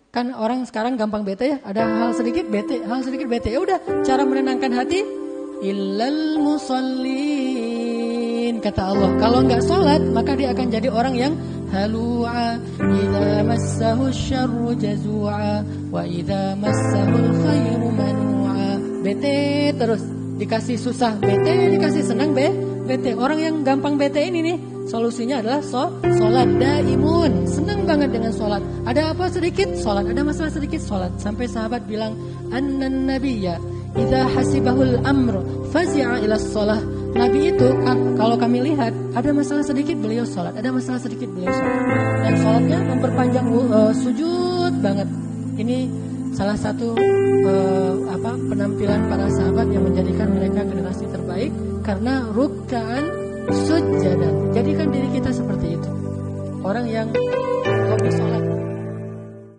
Kan orang sekarang gampang bete ya, ada hal sedikit bete, ya udah cara menenangkan hati illal musallin kata Allah. Kalau nggak sholat maka dia akan jadi orang yang halu'a, idza massahu syarru jazua wa idza massahul khairu manu'a. Bete terus, dikasih susah bete, dikasih senang bete. Orang yang gampang bete ini nih, solusinya adalah sholat daimun. Senang banget dengan sholat. Ada apa sedikit sholat, ada masalah sedikit sholat. Sampai sahabat bilang, annan nabiyya idza hasibahul amr fazi'a ila sholah. Nabi itu kalau kami lihat ada masalah sedikit beliau sholat, ada masalah sedikit beliau sholat. Dan sholatnya memperpanjang sujud banget. Ini salah satu penampilan para sahabat yang menjadikan mereka generasi terbaik. Karena ruk'an sujadan. Jadikan diri kita seperti itu. Orang yang